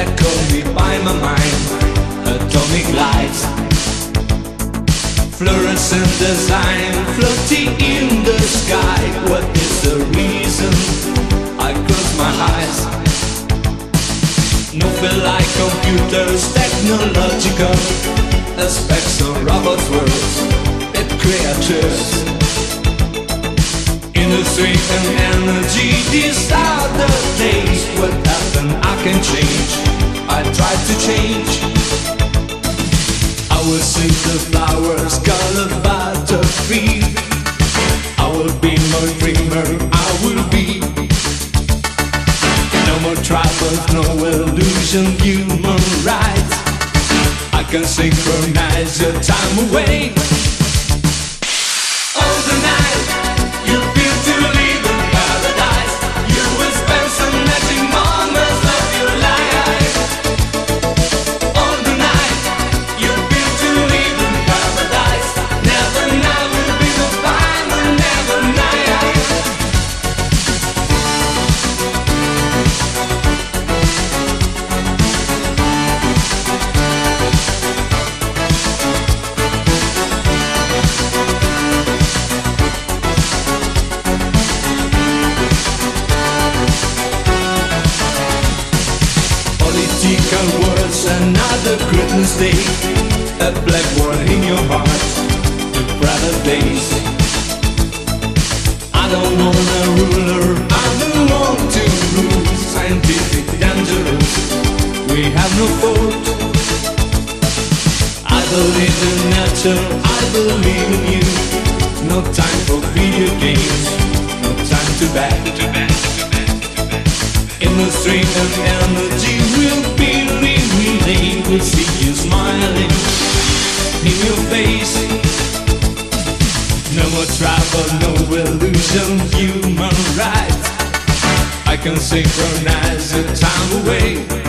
that caught me by my mind. Atomic lights, fluorescent design, floating in the sky. What is the reason I close my eyes? No feel like computers, technological aspects of robots' worlds, it creatures. Industry and energy, these are the days. What happened? I can change. I try to change. I will see the flowers, color butterfree. I will be more dreamer. I will be. No more troubles, no illusion, human rights. I can synchronize your time away. All the night. Words, another Christmas day, a black one in your heart, the brighter days. I don't want a ruler, I don't want to rule. Scientific, dangerous, we have no fault. I believe in nature, I believe in you. No time for video games, no time to back. Industry and energy will be relayed. We'll see you smiling in your face. No more trouble, no illusion, human rights. I can synchronize the time away.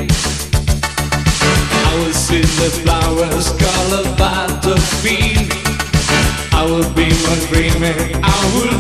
I will see the flowers, color by the field. I will be more dreaming, I will